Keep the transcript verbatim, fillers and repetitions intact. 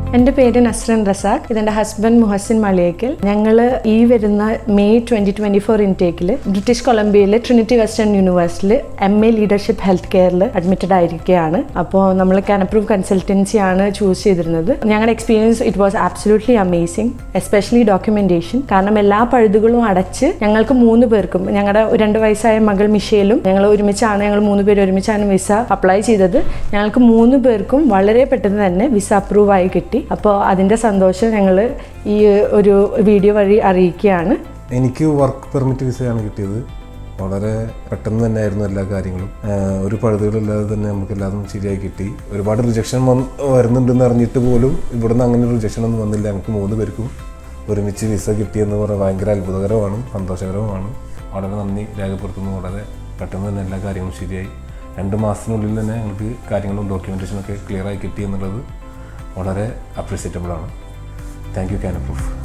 എൻ്റെ പേര് നസ്രിൻ റസാഖ്. ഇതെൻ്റെ ഹസ്ബൻഡ് മുഹസിൻ മളിയേക്കൽ. ഞങ്ങൾ ഈ വരുന്ന മെയ് ട്വൻറ്റി ട്വൻറ്റി ഫോർ ഇൻടേക്കിൽ ബ്രിട്ടീഷ് കൊളംബിയയിലെ ട്രിനിറ്റി വെസ്റ്റേൺ യൂണിവേഴ്സിറ്റിയിൽ എം എ ലീഡർഷിപ്പ് ഹെൽത്ത് കെയറിൽ അഡ്മിറ്റഡ് ആയിരിക്കുകയാണ്. അപ്പോൾ നമ്മൾ CanApprove കൺസൾട്ടൻസി ആണ് ചൂസ് ചെയ്തിരുന്നത്. ഞങ്ങളുടെ experience it was absolutely amazing, especially documentation. കാരണം എല്ലാ പഴുതുകളും അടച്ച് ഞങ്ങൾക്ക് മൂന്ന് പേർക്കും, ഞങ്ങളുടെ രണ്ട് വയസ്സായ മകൾ മിഷേലും ഞങ്ങൾ ഒരുമിച്ചാണ്, ഞങ്ങൾ മൂന്ന് പേര് ഒരുമിച്ചാണ് വിസ അപ്ലൈ ചെയ്തത്. ഞങ്ങൾക്ക് മൂന്ന് പേർക്കും വളരെ പെട്ടെന്ന് തന്നെ വിസ അപ്രൂവ് ആയി കിട്ടി. അപ്പോൾ അതിൻ്റെ സന്തോഷം ഞങ്ങൾ ഈ ഒരു വീഡിയോ വഴി അറിയിക്കുകയാണ്. എനിക്ക് വർക്ക് പെർമിറ്റ് വിസയാണ് കിട്ടിയത്. വളരെ പെട്ടെന്ന് തന്നെ ആയിരുന്നു എല്ലാ കാര്യങ്ങളും. ഒരു പഴുതുകളില്ലാതെ തന്നെ നമുക്ക് എല്ലാതും ശരിയായി കിട്ടി. ഒരുപാട് റിജക്ഷൻ വന്ന് വരുന്നുണ്ടെന്ന് അറിഞ്ഞിട്ട് പോലും ഇവിടുന്ന് അങ്ങനെ ഒരു റിജക്ഷൻ ഒന്നും വന്നില്ല. ഞങ്ങൾക്ക് മൂന്ന് പേർക്കും ഒരുമിച്ച് വിസ കിട്ടിയെന്ന് പറഞ്ഞാൽ ഭയങ്കര അത്ഭുതകരമാണ്, സന്തോഷകരമാണ്. വളരെ നന്ദി രേഖപ്പെടുത്തുന്നു. വളരെ പെട്ടെന്ന് തന്നെ എല്ലാ കാര്യങ്ങളും ശരിയായി. രണ്ട് മാസത്തിനുള്ളിൽ തന്നെ ഞങ്ങൾക്ക് കാര്യങ്ങളും ഡോക്യുമെൻറ്റേഷനൊക്കെ ക്ലിയറായി കിട്ടി എന്നുള്ളത് വളരെ അപ്രീസിയേറ്റബിൾ ആണ്. Thank you CanApprove.